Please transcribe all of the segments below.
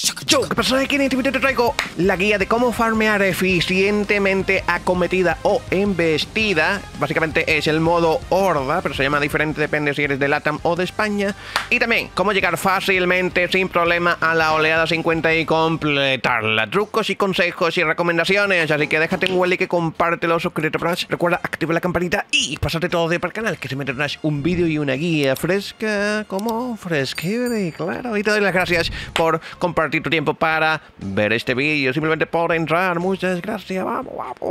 Yo, ¿qué pasa? Aquí en este video te traigo la guía de cómo farmear eficientemente acometida o embestida. Básicamente es el modo horda, pero se llama diferente, depende si eres de LATAM o de España. Y también cómo llegar fácilmente, sin problema, a la oleada 50 y completarla. Trucos y consejos y recomendaciones. Así que déjate un like, compártelo, suscríbete para más. Recuerda activar la campanita y pásate todo de para el canal, que se me tendrás un vídeo y una guía fresca, como fresquebre, claro. Y te doy las gracias por compartir tu tiempo para ver este vídeo, simplemente por entrar. Muchas gracias. Vamos.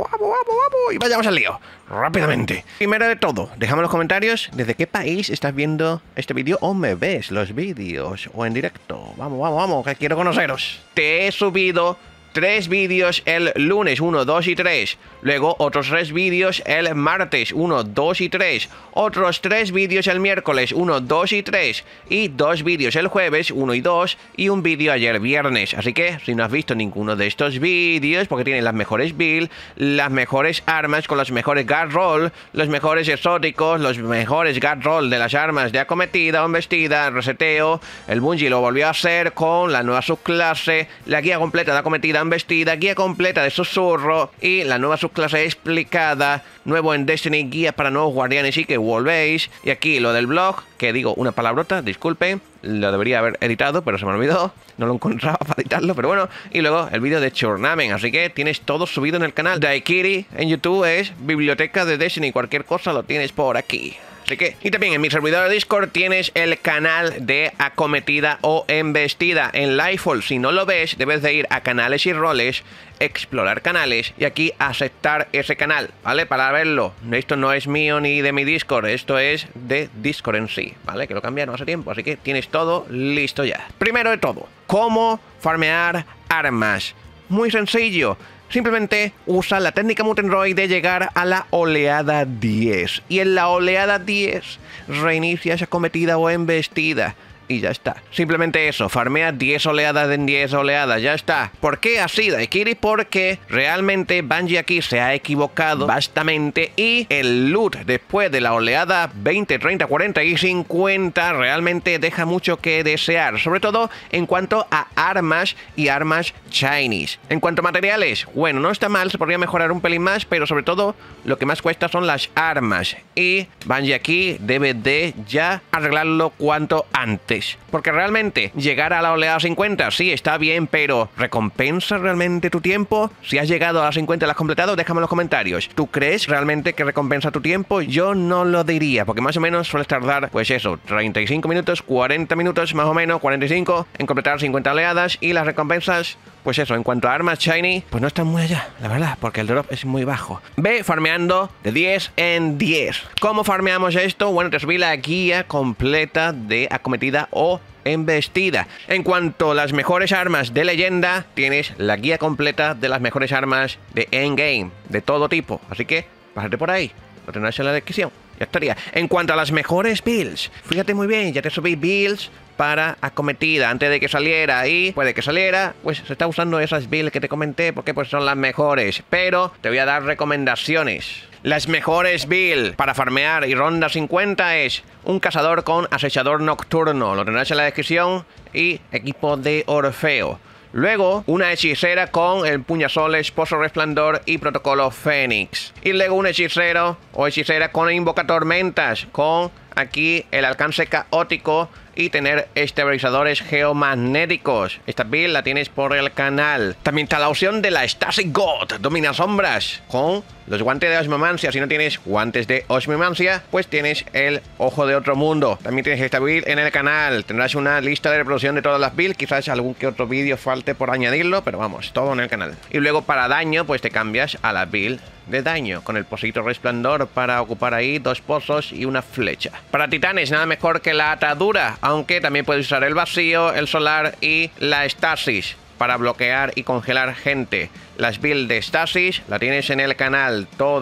Y vayamos al lío, rápidamente. Primero de todo, déjame en los comentarios desde qué país estás viendo este vídeo o me ves los vídeos o en directo. Vamos, que quiero conoceros. Te he subido 3 vídeos el lunes, 1, 2 y 3. Luego otros 3 vídeos el martes, 1, 2 y 3. Otros 3 vídeos el miércoles, 1, 2 y 3. Y 2 vídeos el jueves, 1 y 2. Y un vídeo ayer viernes. Así que si no has visto ninguno de estos vídeos, porque tienen las mejores builds, las mejores armas con los mejores guard roll, los mejores exóticos, los mejores guard roll de las armas de acometida o embestida, reseteo. El Bungie lo volvió a hacer con la nueva subclase, la guía completa de acometida embestida, guía completa de susurro y la nueva subclase explicada, nuevo en Destiny, guía para nuevos guardianes y que volvéis. Y aquí lo del blog, que digo una palabrota, disculpen, lo debería haber editado, pero se me olvidó, no lo encontraba para editarlo, pero bueno. Y luego el vídeo de Churnamen, así que tienes todo subido en el canal. Daikiri en YouTube es biblioteca de Destiny, cualquier cosa lo tienes por aquí. Así que, y también en mi servidor de Discord tienes el canal de acometida o embestida en Lightfall. Si no lo ves, debes de ir a canales y roles, explorar canales y aquí aceptar ese canal, ¿vale? Para verlo. Esto no es mío ni de mi Discord, esto es de Discord en sí, ¿vale? Que lo cambiaron hace tiempo, así que tienes todo listo ya. Primero de todo, ¿cómo farmear armas? Muy sencillo. Simplemente usa la técnica Mutenroid de llegar a la oleada 10. Y en la oleada 10 reinicia esa acometida o embestida. Y ya está. Simplemente eso, farmea 10 oleadas en 10 oleadas, ya está. ¿Por qué así, Daikiri? Porque realmente Bungie aquí se ha equivocado bastante y el loot después de la oleada 20, 30, 40 y 50 realmente deja mucho que desear. Sobre todo en cuanto a armas y armas shinies. En cuanto a materiales, bueno, no está mal, se podría mejorar un pelín más, pero sobre todo lo que más cuesta son las armas. Y Bungie aquí debe de ya arreglarlo cuanto antes. Porque realmente llegar a la oleada 50 sí está bien, pero ¿recompensa realmente tu tiempo? Si has llegado a la 50 y la has completado, déjame en los comentarios. ¿Tú crees realmente que recompensa tu tiempo? Yo no lo diría, porque más o menos sueles tardar, pues eso, 35 minutos, 40 minutos más o menos, 45 en completar 50 oleadas. Y las recompensas, pues eso, en cuanto a armas shiny, pues no están muy allá, la verdad, porque el drop es muy bajo. Ve farmeando de 10 en 10. ¿Cómo farmeamos esto? Bueno, te subí la guía completa de acometida o embestida. En cuanto a las mejores armas de leyenda, tienes la guía completa de las mejores armas de endgame, de todo tipo. Así que, pásate por ahí, lo tendrás en la descripción. Ya estaría. En cuanto a las mejores builds, fíjate muy bien, ya te subí builds para acometida antes de que saliera y puede que saliera, pues se está usando esas builds que te comenté porque pues son las mejores, pero te voy a dar recomendaciones. Las mejores builds para farmear y ronda 50 es un cazador con acechador nocturno, lo tendrás en la descripción, y equipo de Orfeo. Luego, una hechicera con el puñasol Esposo Resplandor y protocolo Fénix. Y luego un hechicero o hechicera con invocatormentas, con aquí el alcance caótico y tener estabilizadores geomagnéticos. Esta build la tienes por el canal. También está la opción de la Static God, domina sombras, con los guantes de osmomancia. Si no tienes guantes de osmomancia, pues tienes el ojo de otro mundo. También tienes esta build en el canal. Tendrás una lista de reproducción de todas las builds. Quizás algún que otro vídeo falte por añadirlo, pero vamos, todo en el canal. Y luego para daño, pues te cambias a la build de daño, con el Posito Resplandor para ocupar ahí 2 pozos y una flecha. Para titanes, nada mejor que la atadura, aunque también puedes usar el vacío, el solar y la estasis para bloquear y congelar gente. Las builds de Stasis la tienes en el canal, todas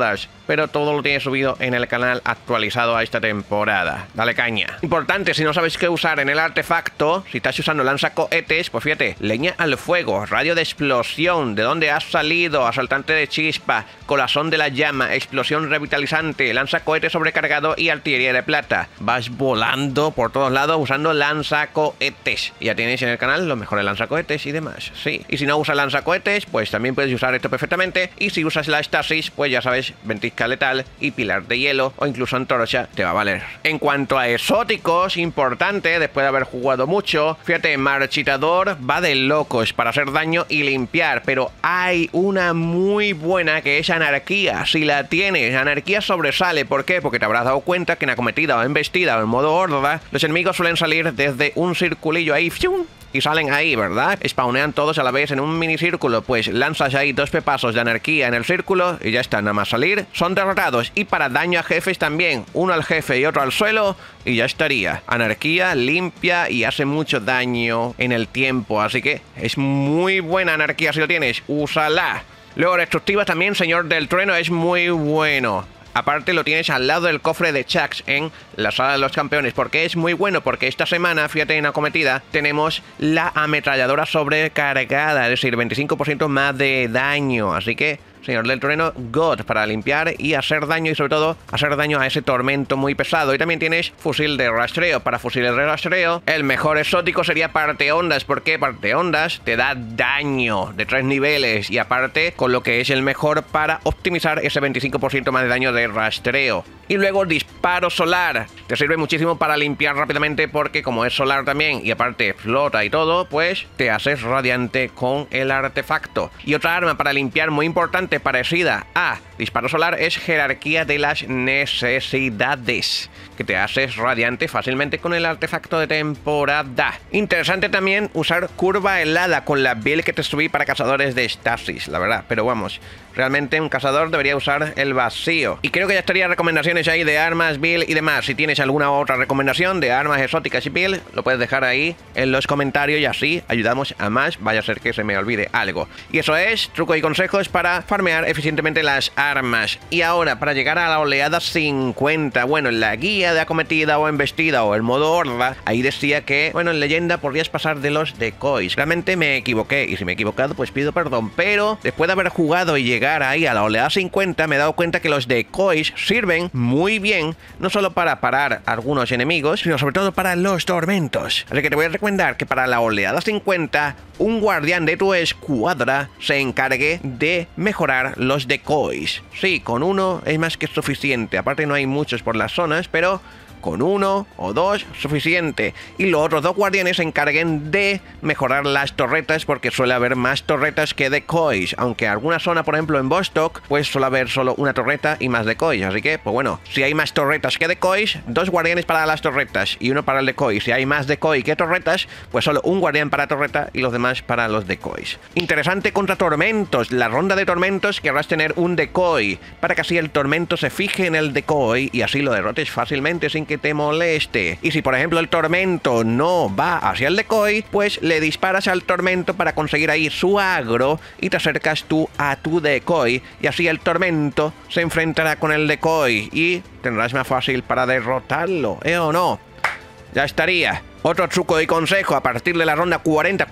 pero todo lo tienes subido en el canal actualizado a esta temporada. Dale caña. Importante, si no sabes qué usar en el artefacto, si estás usando lanzacohetes, pues fíjate, leña al fuego, radio de explosión, de dónde has salido, asaltante de chispa, corazón de la llama, explosión revitalizante, lanzacohetes sobrecargado y artillería de plata. Vas volando por todos lados usando lanzacohetes. Ya tienes en el canal los mejores lanzacohetes y demás, sí. Y si no usas lanzacohetes, pues también puedes usar esto perfectamente. Y si usas la estasis, pues ya sabes, ventisca letal y pilar de hielo o incluso antorcha te va a valer. En cuanto a exóticos, importante, después de haber jugado mucho, fíjate, marchitador va de locos para hacer daño y limpiar, pero hay una muy buena que es anarquía. Si la tienes, anarquía sobresale. ¿Por qué? Porque te habrás dado cuenta que en acometida o embestida o en modo horda, los enemigos suelen salir desde un circulillo ahí, ¡fium! Y salen ahí, ¿verdad? Spawnean todos a la vez en un minicírculo. Pues lanzas ahí 2 pepazos de anarquía en el círculo y ya está, nada más salir. Son derrotados. Y para daño a jefes también. Uno al jefe y otro al suelo y ya estaría. Anarquía limpia y hace mucho daño en el tiempo. Así que es muy buena anarquía si lo tienes. Úsala. Luego destructiva también, señor del trueno, es muy bueno. Aparte lo tienes al lado del cofre de Chucks en la sala de los campeones. Porque es muy bueno, porque esta semana, fíjate, en acometida, tenemos la ametralladora sobrecargada. Es decir, 25% más de daño. Así que, señor del trueno, God, para limpiar y hacer daño. Y sobre todo, hacer daño a ese tormento muy pesado. Y también tienes fusil de rastreo. Para fusil de rastreo, el mejor exótico sería parteondas. ¿Por qué? Parteondas te da daño de 3 niveles. Y aparte, con lo que es el mejor para optimizar ese 25% más de daño de rastreo. Y luego disparo solar. Te sirve muchísimo para limpiar rápidamente porque como es solar también y aparte flota y todo, pues te haces radiante con el artefacto. Y otra arma para limpiar muy importante parecida a disparo solar es jerarquía de las necesidades, que te haces radiante fácilmente con el artefacto de temporada. Interesante también usar curva helada con la build que te subí para cazadores de estasis, la verdad. Pero vamos, realmente un cazador debería usar el vacío. Y creo que ya estaría recomendaciones ahí de armas, build y demás. Si tienes alguna otra recomendación de armas exóticas y build, lo puedes dejar ahí en los comentarios y así ayudamos a más. Vaya a ser que se me olvide algo. Y eso es trucos y consejos para farmear eficientemente las armas. Y ahora, para llegar a la oleada 50, bueno, en la guía de acometida o embestida o el modo horda, ahí decía que, bueno, en leyenda podrías pasar de los decoys. Realmente me equivoqué y si me he equivocado, pues pido perdón. Pero después de haber jugado y llegar ahí a la oleada 50, me he dado cuenta que los decoys sirven muy bien, no solo para parar a algunos enemigos, sino sobre todo para los tormentos. Así que te voy a recomendar que para la oleada 50, un guardián de tu escuadra se encargue de mejorar los decoys. Sí, con uno es más que suficiente. Aparte no hay muchos por las zonas, pero con 1 o 2 suficiente. Y los otros 2 guardianes se encarguen de mejorar las torretas, porque suele haber más torretas que decoys. Aunque en alguna zona, por ejemplo en Vostok, pues suele haber solo una torreta y más decoys. Así que, pues bueno, si hay más torretas que decoys, 2 guardianes para las torretas y 1 para el decoy. Si hay más decoy que torretas, pues solo un guardián para torreta y los demás para los decoys. Interesante contra tormentos. La ronda de tormentos querrás tener un decoy, para que así el tormento se fije en el decoy y así lo derrotes fácilmente sin que te moleste. Y si por ejemplo el tormento no va hacia el decoy, pues le disparas al tormento para conseguir ahí su agro y te acercas tú a tu decoy y así el tormento se enfrentará con el decoy y tendrás más fácil para derrotarlo, ¿eh o no? Ya estaría. Otro truco y consejo, a partir de la ronda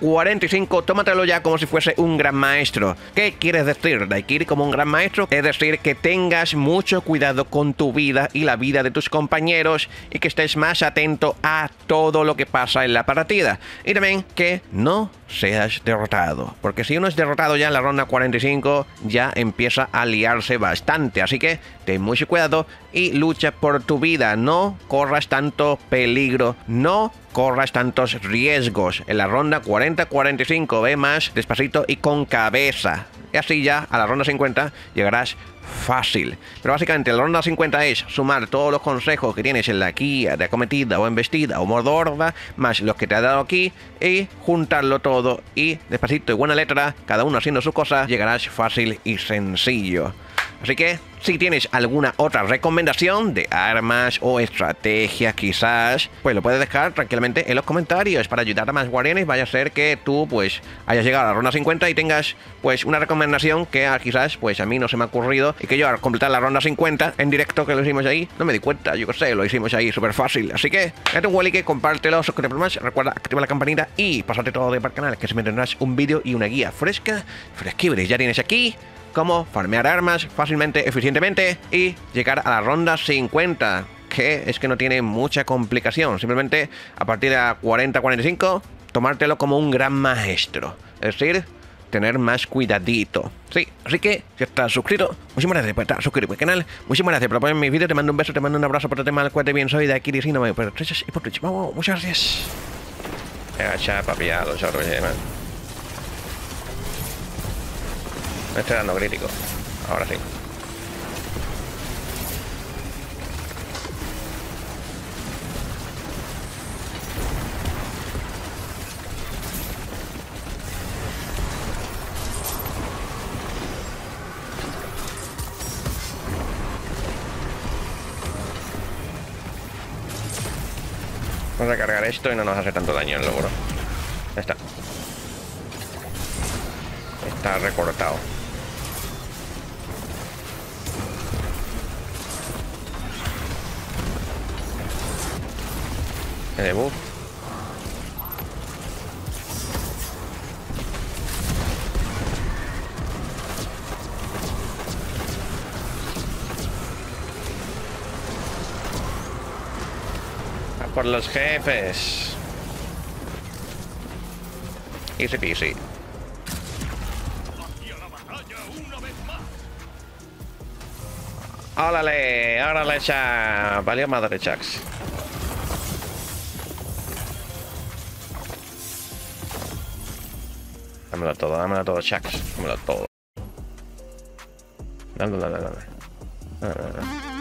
40-45, tómatelo ya como si fuese un gran maestro. ¿Qué quieres decir, Daikiri, como un gran maestro? Es decir, que tengas mucho cuidado con tu vida y la vida de tus compañeros y que estés más atento a todo lo que pasa en la partida. Y también que no seas derrotado, porque si uno es derrotado ya en la ronda 45, ya empieza a liarse bastante. Así que ten mucho cuidado y lucha por tu vida. No corras tanto peligro, no corras tantos riesgos. En la ronda 40-45 ve más despacito y con cabeza. Y así ya a la ronda 50 llegarás fácil. Pero básicamente la ronda 50 es sumar todos los consejos que tienes en la guía de acometida o embestida o modo horda, más los que te ha dado aquí, y juntarlo todo y despacito y buena letra, cada uno haciendo su cosa, llegarás fácil y sencillo. Así que, si tienes alguna otra recomendación de armas o estrategia quizás, pues lo puedes dejar tranquilamente en los comentarios para ayudar a más guardianes. Vaya a ser que tú pues hayas llegado a la ronda 50 y tengas pues una recomendación que quizás pues a mí no se me ha ocurrido y que yo al completar la ronda 50 en directo que lo hicimos ahí, no me di cuenta, yo qué sé, lo hicimos ahí súper fácil. Así que, date un like, compártelo, suscríbete por más, recuerda activar la campanita y pasarte todo para el canal, que siempre tendrás un vídeo y una guía fresquibre. Ya tienes aquí cómo farmear armas fácilmente, eficientemente y llegar a la ronda 50, que es que no tiene mucha complicación. Simplemente a partir de la 40-45 tomártelo como un gran maestro, es decir, tener más cuidadito. Sí, así que si estás suscrito, muchísimas gracias por estar suscrito al canal, muchísimas gracias por apoyar mis vídeos, te mando un beso, te mando un abrazo, por el mal cuate bien soy de aquí de Sino, pero Twitch y por Twitch. Vamos, muchas gracias. Agacha, papi, ya los chorros, man. Me estoy dando crítico. Ahora sí. Vamos a cargar esto y no nos hace tanto daño el logro. Ya está. Está recortado. El buff. A por los jefes. Easy peasy. ¡Órale! ¡Órale, Chuck! Valió madre, Chucks. Dámelo todo, Chucks. Dámelo todo. Dale.